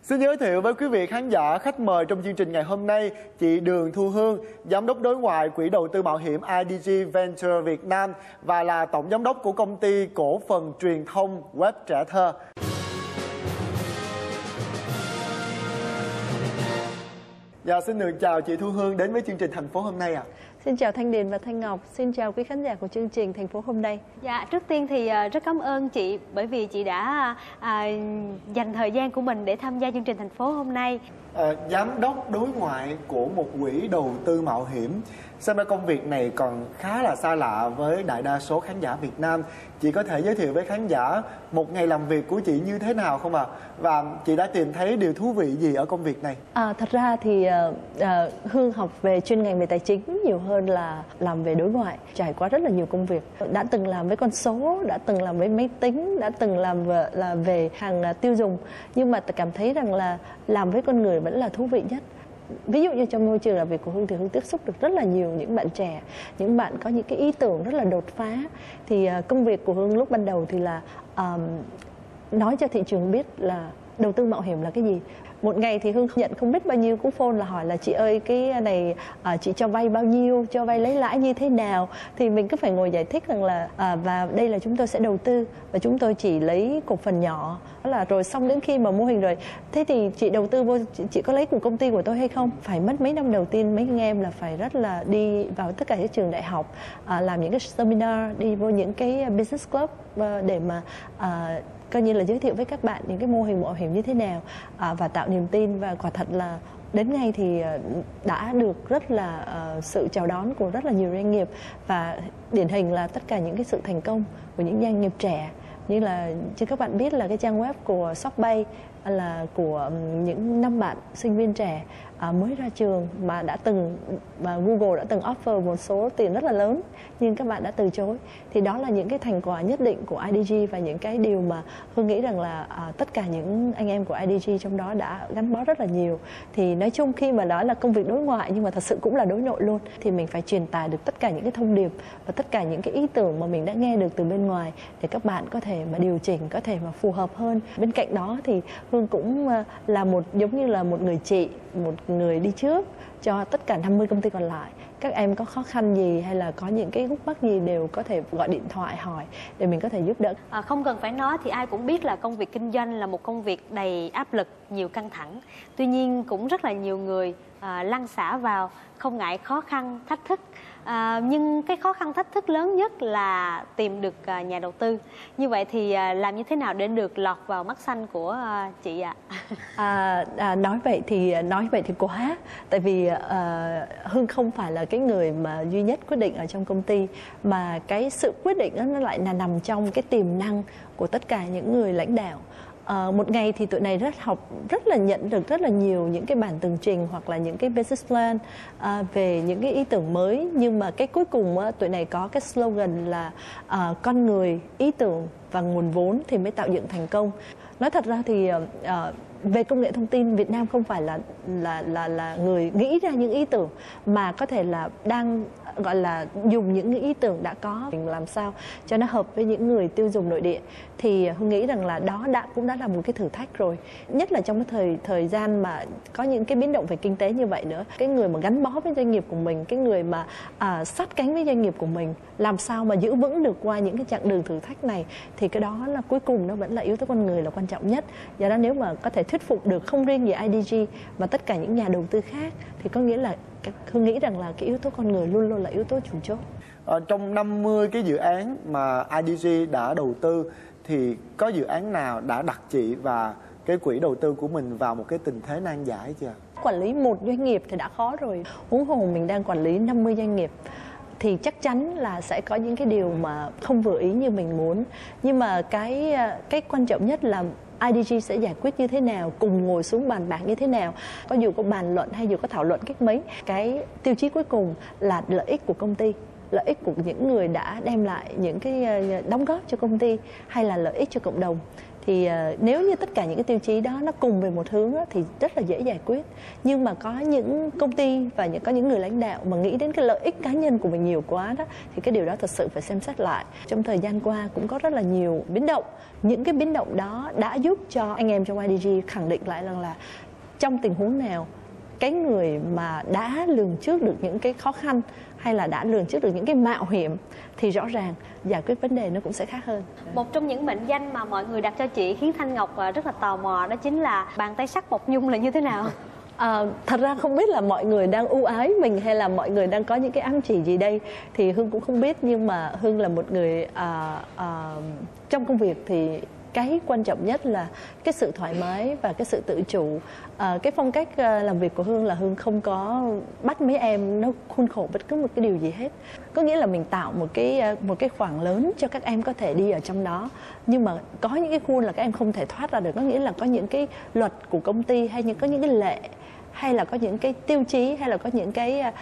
Xin giới thiệu với quý vị khán giả khách mời trong chương trình ngày hôm nay, chị Đường Thu Hương, Giám đốc đối ngoại Quỹ đầu tư mạo hiểm IDG Venture Việt Nam và là Tổng Giám đốc của công ty cổ phần truyền thông Web Trẻ Thơ. Dạ, xin được chào chị Thu Hương đến với chương trình Thành phố hôm nay ạ. Xin chào Thanh Điền và Thanh Ngọc, xin chào quý khán giả của chương trình Thành phố hôm nay. Dạ, trước tiên thì rất cảm ơn chị bởi vì chị đã dành thời gian của mình để tham gia chương trình Thành phố hôm nay. Giám đốc đối ngoại của một quỹ đầu tư mạo hiểm, xem ra công việc này còn khá là xa lạ với đại đa số khán giả Việt Nam. Chị có thể giới thiệu với khán giả một ngày làm việc của chị như thế nào không ạ? Và chị đã tìm thấy điều thú vị gì ở công việc này? Thật ra thì Hương học về chuyên ngành về tài chính nhiều hơn là làm về đối ngoại, trải qua rất là nhiều công việc. Đã từng làm với con số, đã từng làm với máy tính, đã từng làm về hàng tiêu dùng. Nhưng mà cảm thấy rằng là làm với con người vẫn là thú vị nhất. Ví dụ như trong môi trường làm việc của Hương thì Hương tiếp xúc được rất là nhiều những bạn trẻ, những bạn có những cái ý tưởng rất là đột phá. Thì công việc của Hương lúc ban đầu thì là nói cho thị trường biết là đầu tư mạo hiểm là cái gì. Một ngày thì Hương nhận không biết bao nhiêu cú phone là hỏi là chị ơi cái này chị cho vay bao nhiêu, cho vay lấy lãi như thế nào. Thì mình cứ phải ngồi giải thích rằng là và đây là chúng tôi sẽ đầu tư và chúng tôi chỉ lấy cổ phần nhỏ. Đó là rồi xong đến khi mà mô hình rồi, thế thì chị đầu tư vô, chị có lấy của công ty của tôi hay không? Phải mất mấy năm đầu tiên mấy anh em là phải rất là đi vào tất cả các trường đại học, làm những cái seminar, đi vô những cái business club để mà coi như là giới thiệu với các bạn những cái mô hình mạo hiểm như thế nào và tạo niềm tin. Và quả thật là đến ngay thì đã được rất là sự chào đón của rất là nhiều doanh nghiệp, và điển hình là tất cả những cái sự thành công của những doanh nghiệp trẻ, như là chứ các bạn biết là cái trang web của Shopbay là của những 5 bạn sinh viên trẻ mới ra trường mà Google đã từng offer một số tiền rất là lớn nhưng các bạn đã từ chối. Thì đó là những cái thành quả nhất định của IDG và những cái điều mà Hương nghĩ rằng là tất cả những anh em của IDG trong đó đã gắn bó rất là nhiều. Thì nói chung khi mà nói là công việc đối ngoại nhưng mà thật sự cũng là đối nội luôn, thì mình phải truyền tải được tất cả những cái thông điệp và tất cả những cái ý tưởng mà mình đã nghe được từ bên ngoài để các bạn có thể mà điều chỉnh, có thể mà phù hợp hơn. Bên cạnh đó thì Hương cũng là giống như là một người chị, một người đi trước cho tất cả 50 công ty còn lại. Các em có khó khăn gì hay là có những cái khúc mắc gì đều có thể gọi điện thoại hỏi để mình có thể giúp đỡ. Không cần phải nói thì ai cũng biết là công việc kinh doanh là một công việc đầy áp lực, nhiều căng thẳng. Tuy nhiên cũng rất là nhiều người lăn xả vào, không ngại khó khăn, thách thức. Nhưng cái khó khăn thách thức lớn nhất là tìm được nhà đầu tư. Như vậy thì làm như thế nào để được lọt vào mắt xanh của chị ạ? Nói vậy thì quá. Tại vì Hương không phải là cái người mà duy nhất quyết định ở trong công ty, mà cái sự quyết định đó nó lại là nằm trong cái tiềm năng của tất cả những người lãnh đạo. Một ngày thì tụi này rất là nhận được rất là nhiều những cái bản tường trình hoặc là những cái business plan về những cái ý tưởng mới, nhưng mà cái cuối cùng tụi này có cái slogan là con người, ý tưởng và nguồn vốn thì mới tạo dựng thành công. Nói thật ra thì về công nghệ thông tin, Việt Nam không phải là người nghĩ ra những ý tưởng, mà có thể là đang gọi là dùng những ý tưởng đã có, mình làm sao cho nó hợp với những người tiêu dùng nội địa. Thì Hương nghĩ rằng là đó cũng đã là một cái thử thách rồi, nhất là trong cái thời gian mà có những cái biến động về kinh tế như vậy nữa. Cái người mà gắn bó với doanh nghiệp của mình, cái người mà sát cánh với doanh nghiệp của mình, làm sao mà giữ vững được qua những cái chặng đường thử thách này, thì cái đó là cuối cùng nó vẫn là yếu tố con người là quan trọng nhất. Do đó nếu mà có thể thuyết phục được không riêng gì IDG mà tất cả những nhà đầu tư khác, thì có nghĩa là Hương nghĩ rằng là cái yếu tố con người luôn luôn là yếu tố chủ chốt. Trong 50 cái dự án mà IDG đã đầu tư thì có dự án nào đã đặt chị và cái quỹ đầu tư của mình vào một cái tình thế nan giải chưa? Quản lý một doanh nghiệp thì đã khó rồi, huống hồ mình đang quản lý 50 doanh nghiệp thì chắc chắn là sẽ có những cái điều mà không vừa ý như mình muốn. Nhưng mà cái quan trọng nhất là IDG sẽ giải quyết như thế nào, cùng ngồi xuống bàn bạc như thế nào. Có dù có bàn luận hay dù có thảo luận cách mấy, cái tiêu chí cuối cùng là lợi ích của công ty, lợi ích của những người đã đem lại những cái đóng góp cho công ty, hay là lợi ích cho cộng đồng. thì nếu như tất cả những cái tiêu chí đó nó cùng về một hướng đó, thì rất là dễ giải quyết. Nhưng mà có những công ty và có những người lãnh đạo mà nghĩ đến cái lợi ích cá nhân của mình nhiều quá đó, thì cái điều đó thật sự phải xem xét lại. Trong thời gian qua cũng có rất là nhiều biến động. Những cái biến động đó đã giúp cho anh em trong IDG khẳng định lại rằng là trong tình huống nào, cái người mà đã lường trước được những cái khó khăn hay là đã lường trước được những cái mạo hiểm thì rõ ràng giải quyết vấn đề nó cũng sẽ khác hơn. Một trong những mệnh danh mà mọi người đặt cho chị khiến Thanh Ngọc rất là tò mò đó chính là bàn tay sắt Mộc Nhung là như thế nào? Thật ra không biết là mọi người đang ưu ái mình hay là mọi người đang có những cái ám chỉ gì đây thì Hương cũng không biết, nhưng mà Hương là một người trong công việc thì cái quan trọng nhất là cái sự thoải mái và cái sự tự chủ. Cái phong cách làm việc của Hương là Hương không có bắt mấy em nó khuôn khổ bất cứ một cái điều gì hết. Có nghĩa là mình tạo một cái khoảng lớn cho các em có thể đi ở trong đó, nhưng mà có những cái khuôn là các em không thể thoát ra được. Có nghĩa là có những cái luật của công ty hay có những cái lệ, hay là có những cái tiêu chí, hay là có những cái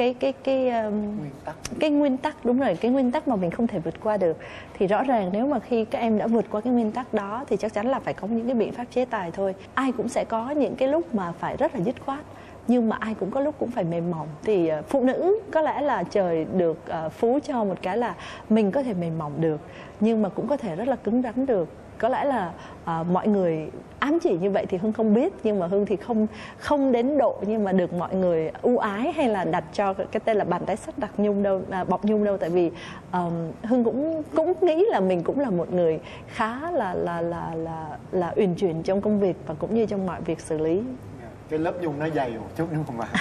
nguyên tắc, đúng rồi, cái nguyên tắc mà mình không thể vượt qua được. Thì rõ ràng nếu mà khi các em đã vượt qua cái nguyên tắc đó thì chắc chắn là phải có những cái biện pháp chế tài thôi. Ai cũng sẽ có những cái lúc mà phải rất là dứt khoát, nhưng mà ai cũng có lúc cũng phải mềm mỏng. Thì phụ nữ có lẽ là trời được phú cho một cái là mình có thể mềm mỏng được, nhưng mà cũng có thể rất là cứng rắn được. Có lẽ là mọi người ám chỉ như vậy thì Hương không biết, nhưng mà Hương thì không đến độ nhưng mà được mọi người ưu ái hay là đặt cho cái tên là bàn tay sắt đặt nhung đâu, bọc nhung đâu. Tại vì Hương cũng nghĩ là mình cũng là một người khá là uyển chuyển trong công việc và cũng như trong mọi việc xử lý. Cái lớp nhung nó dày một chút đúng không ạ?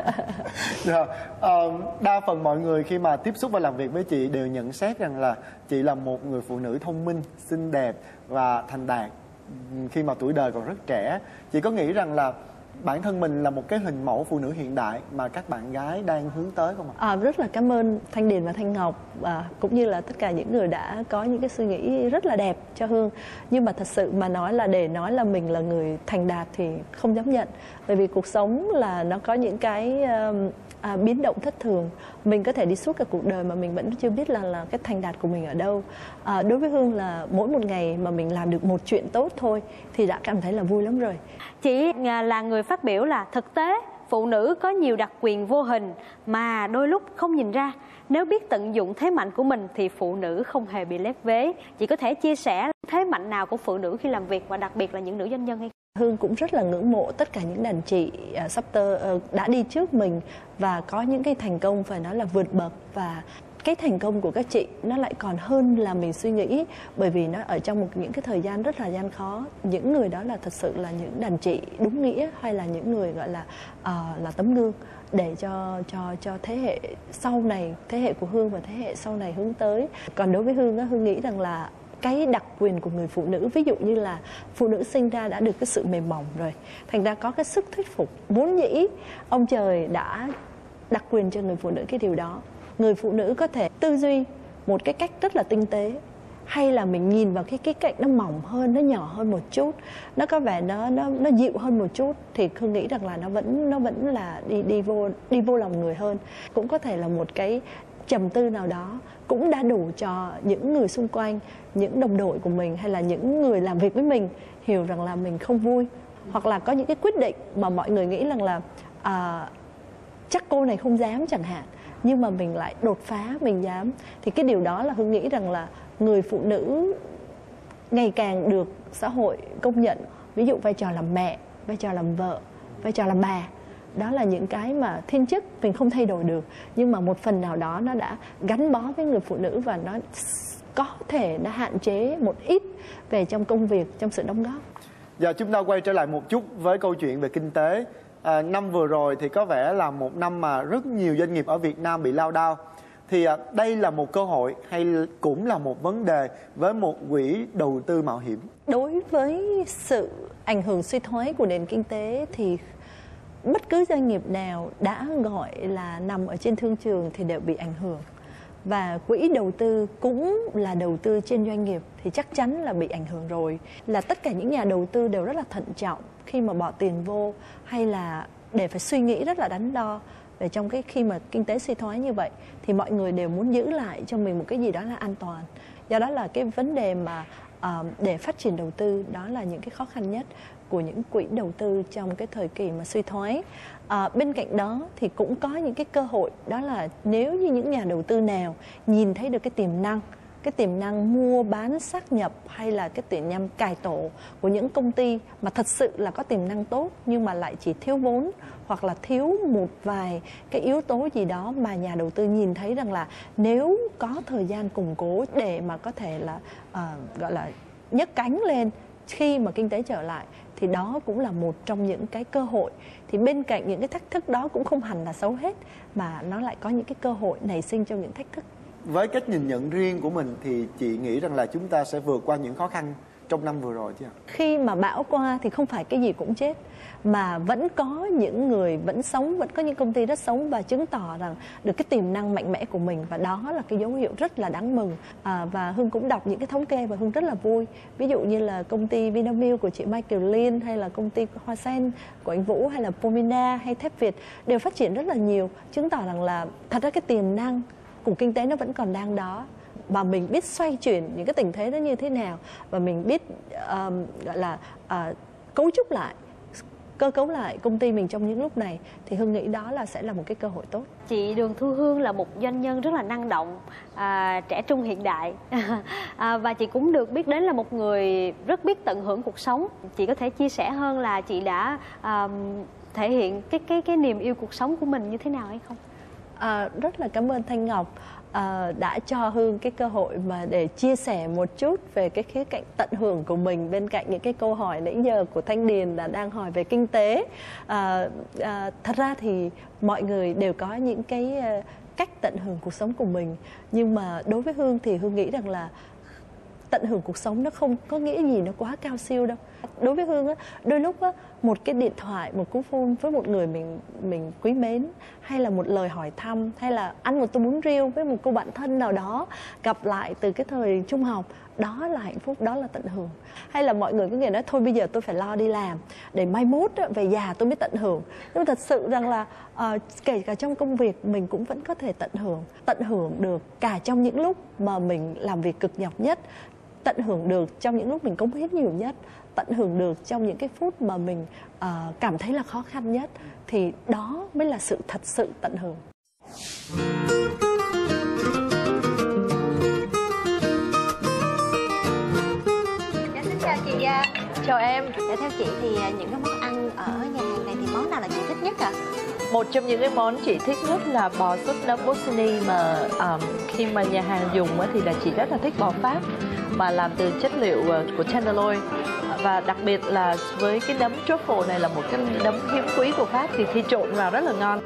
Đa phần mọi người khi mà tiếp xúc và làm việc với chị đều nhận xét rằng là chị là một người phụ nữ thông minh, xinh đẹp và thành đạt khi mà tuổi đời còn rất trẻ. Chị có nghĩ rằng là bản thân mình là một cái hình mẫu phụ nữ hiện đại mà các bạn gái đang hướng tới không ạ? Rất là cảm ơn Thanh Điền và Thanh Ngọc cũng như là tất cả những người đã có những cái suy nghĩ rất là đẹp cho Hương. Nhưng mà thật sự mà nói là để nói là mình là người thành đạt thì không dám nhận. Bởi vì cuộc sống là nó có những cái biến động thất thường. Mình có thể đi suốt cả cuộc đời mà mình vẫn chưa biết là cái thành đạt của mình ở đâu. Đối với Hương là mỗi một ngày mà mình làm được một chuyện tốt thôi thì đã cảm thấy là vui lắm rồi. Chị là người phát biểu là thực tế phụ nữ có nhiều đặc quyền vô hình mà đôi lúc không nhìn ra. Nếu biết tận dụng thế mạnh của mình thì phụ nữ không hề bị lép vế. Chị có thể chia sẻ thế mạnh nào của phụ nữ khi làm việc và đặc biệt là những nữ doanh nhân hay không? Hương cũng rất là ngưỡng mộ tất cả những đàn chị sắp đã đi trước mình và có những cái thành công phải nói là vượt bậc. Và cái thành công của các chị nó lại còn hơn là mình suy nghĩ, bởi vì nó ở trong những cái thời gian rất là gian khó. Những người đó là thật sự là những đàn chị đúng nghĩa, hay là những người gọi là tấm gương để cho thế hệ sau này, thế hệ của Hương và thế hệ sau này hướng tới. Còn đối với Hương Hương nghĩ rằng là cái đặc quyền của người phụ nữ, ví dụ như là phụ nữ sinh ra đã được cái sự mềm mỏng rồi, thành ra có cái sức thuyết phục. Vốn dĩ ông trời đã đặc quyền cho người phụ nữ cái điều đó. Người phụ nữ có thể tư duy một cái cách rất là tinh tế, hay là mình nhìn vào cái cạnh nó mỏng hơn, nó nhỏ hơn một chút, nó có vẻ nó dịu hơn một chút, thì Hương nghĩ rằng là nó vẫn là đi vô lòng người hơn. Cũng có thể là một cái trầm tư nào đó cũng đã đủ cho những người xung quanh, những đồng đội của mình hay là những người làm việc với mình hiểu rằng là mình không vui, hoặc là có những cái quyết định mà mọi người nghĩ rằng là chắc cô này không dám chẳng hạn, nhưng mà mình lại đột phá, mình dám. Thì cái điều đó là Hương nghĩ rằng là người phụ nữ ngày càng được xã hội công nhận. Ví dụ vai trò làm mẹ, vai trò làm vợ, vai trò làm bà, đó là những cái mà thiên chức mình không thay đổi được, nhưng mà một phần nào đó nó đã gắn bó với người phụ nữ và nó có thể đã hạn chế một ít về trong công việc, trong sự đóng góp. Giờ chúng ta quay trở lại một chút với câu chuyện về kinh tế. Năm vừa rồi thì có vẻ là một năm mà rất nhiều doanh nghiệp ở Việt Nam bị lao đao. Thì đây là một cơ hội hay cũng là một vấn đề với một quỹ đầu tư mạo hiểm? Đối với sự ảnh hưởng suy thoái của nền kinh tế thì bất cứ doanh nghiệp nào đã gọi là nằm ở trên thương trường thì đều bị ảnh hưởng. Và quỹ đầu tư cũng là đầu tư trên doanh nghiệp thì chắc chắn là bị ảnh hưởng rồi. Là tất cả những nhà đầu tư đều rất là thận trọng khi mà bỏ tiền vô, hay là để phải suy nghĩ rất là đắn đo về trong khi mà kinh tế suy thoái như vậy thì mọi người đều muốn giữ lại cho mình một cái gì đó là an toàn. Do đó là cái vấn đề mà để phát triển đầu tư. Đó là những cái khó khăn nhất của những quỹ đầu tư trong cái thời kỳ mà suy thoái. Bên cạnh đó thì cũng có những cái cơ hội, đó là nếu như những nhà đầu tư nào nhìn thấy được cái tiềm năng mua bán sát nhập hay là cái tiềm năng cải tổ của những công ty mà thật sự là có tiềm năng tốt nhưng mà lại chỉ thiếu vốn hoặc là thiếu một vài cái yếu tố gì đó, mà nhà đầu tư nhìn thấy rằng là nếu có thời gian củng cố để mà có thể là gọi là nhấc cánh lên khi mà kinh tế trở lại, thì đó cũng là một trong những cái cơ hội. Thì bên cạnh những cái thách thức đó cũng không hẳn là xấu hết, mà nó lại có những cái cơ hội nảy sinh trong những thách thức. Với cách nhìn nhận riêng của mình thì chị nghĩ rằng là chúng ta sẽ vượt qua những khó khăn trong năm vừa rồi chứ ạ? Khi mà bão qua thì không phải cái gì cũng chết, mà vẫn có những người vẫn sống, vẫn có những công ty rất sống và chứng tỏ rằng được cái tiềm năng mạnh mẽ của mình, và đó là cái dấu hiệu rất là đáng mừng. Và Hương cũng đọc những cái thống kê và Hương rất là vui. Ví dụ như là công ty Vinamilk của chị Mai Kiều Liên, hay là công ty Hoa Sen của anh Vũ, hay là Pomina hay Thép Việt đều phát triển rất là nhiều, chứng tỏ rằng là thật ra cái tiềm năng của kinh tế nó vẫn còn đang đó, và mình biết xoay chuyển những cái tình thế đó như thế nào, và mình biết gọi là cấu trúc lại, cơ cấu lại công ty mình trong những lúc này, thì Hương nghĩ đó là sẽ là một cái cơ hội tốt. Chị Đường Thu Hương là một doanh nhân rất là năng động, trẻ trung hiện đại và chị cũng được biết đến là một người rất biết tận hưởng cuộc sống. Chị có thể chia sẻ hơn là chị đã thể hiện cái niềm yêu cuộc sống của mình như thế nào hay không? Rất là cảm ơn Thanh Ngọc đã cho Hương cái cơ hội mà để chia sẻ một chút về cái khía cạnh tận hưởng của mình, bên cạnh những cái câu hỏi nãy giờ của Thanh Điền là đang hỏi về kinh tế. Thật ra thì mọi người đều có những cái cách tận hưởng cuộc sống của mình, nhưng mà đối với Hương thì Hương nghĩ rằng là tận hưởng cuộc sống nó không có nghĩa gì nó quá cao siêu đâu. Đối với Hương á, đôi lúc á, một cái điện thoại, một cú phone với một người mình quý mến, hay là một lời hỏi thăm, hay là ăn một tô bún riêu với một cô bạn thân nào đó gặp lại từ cái thời trung học, đó là hạnh phúc, đó là tận hưởng. Hay là mọi người cứ nghĩ nói thôi bây giờ tôi phải lo đi làm để mai mốt á, về già tôi mới tận hưởng. Nhưng mà thật sự rằng là kể cả trong công việc mình cũng vẫn có thể tận hưởng được cả trong những lúc mà mình làm việc cực nhọc nhất, tận hưởng được trong những lúc mình cống hiến nhiều nhất, tận hưởng được trong những cái phút mà mình cảm thấy là khó khăn nhất, thì đó mới là sự thật sự tận hưởng. Xin chào chị Gia. Chào em. Theo chị thì những cái món ăn ở nhà hàng này thì món nào là chị thích nhất ạ? Một trong những cái món chị thích nhất là bò sốt nấm Bossini, mà khi mà nhà hàng dùng thì là chị rất là thích bò Pháp mà làm từ chất liệu của tenderloin, và đặc biệt là với cái nấm truffle này là một cái nấm hiếm quý của Pháp, thì khi trộn vào rất là ngon.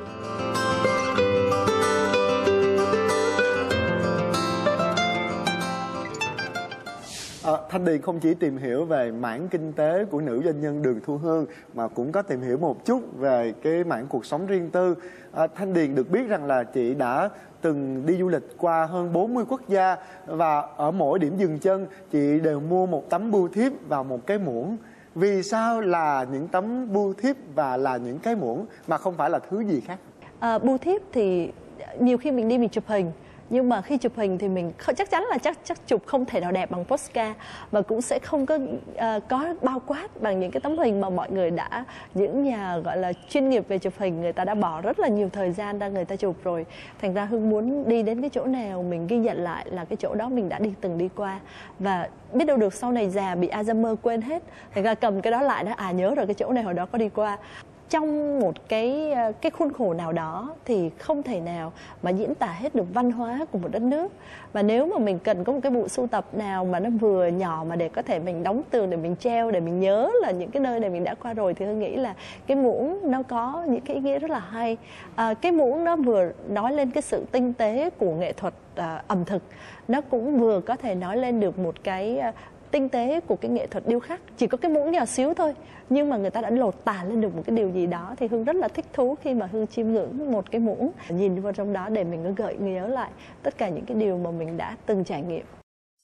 Thanh Điền không chỉ tìm hiểu về mảng kinh tế của nữ doanh nhân Đường Thu Hương mà cũng có tìm hiểu một chút về cái mảng cuộc sống riêng tư. Thanh Điền được biết rằng là chị đã từng đi du lịch qua hơn 40 quốc gia, và ở mỗi điểm dừng chân chị đều mua một tấm bưu thiếp và một cái muỗng. Vì sao là những tấm bưu thiếp và là những cái muỗng mà không phải là thứ gì khác? Bưu thiếp thì nhiều khi mình đi mình chụp hình, nhưng mà khi chụp hình thì mình chắc chắn là chắc chụp không thể nào đẹp bằng postcard, và cũng sẽ không có bao quát bằng những cái tấm hình mà mọi người đã, những nhà gọi là chuyên nghiệp về chụp hình, người ta đã bỏ rất là nhiều thời gian ra người ta chụp rồi. Thành ra Hương muốn đi đến cái chỗ nào mình ghi nhận lại là cái chỗ đó mình đã từng đi qua, và biết đâu được sau này già bị Alzheimer quên hết, thành ra cầm cái đó lại đó, nhớ rồi cái chỗ này hồi đó có đi qua. Trong một cái khuôn khổ nào đó thì không thể nào mà diễn tả hết được văn hóa của một đất nước. Và nếu mà mình cần có một cái bộ sưu tập nào mà nó vừa nhỏ mà để có thể mình đóng tường, để mình treo, để mình nhớ là những cái nơi này mình đã qua rồi, thì tôi nghĩ là cái muỗng nó có những cái ý nghĩa rất là hay. Cái muỗng nó vừa nói lên cái sự tinh tế của nghệ thuật ẩm thực, nó cũng vừa có thể nói lên được một cái tinh tế của cái nghệ thuật điêu khắc. Chỉ có cái muỗng nhỏ xíu thôi, nhưng mà người ta đã lột tả lên được một cái điều gì đó. Thì Hương rất là thích thú khi mà Hương chiêm ngưỡng một cái muỗng, nhìn vào trong đó để mình gợi nhớ lại tất cả những cái điều mà mình đã từng trải nghiệm.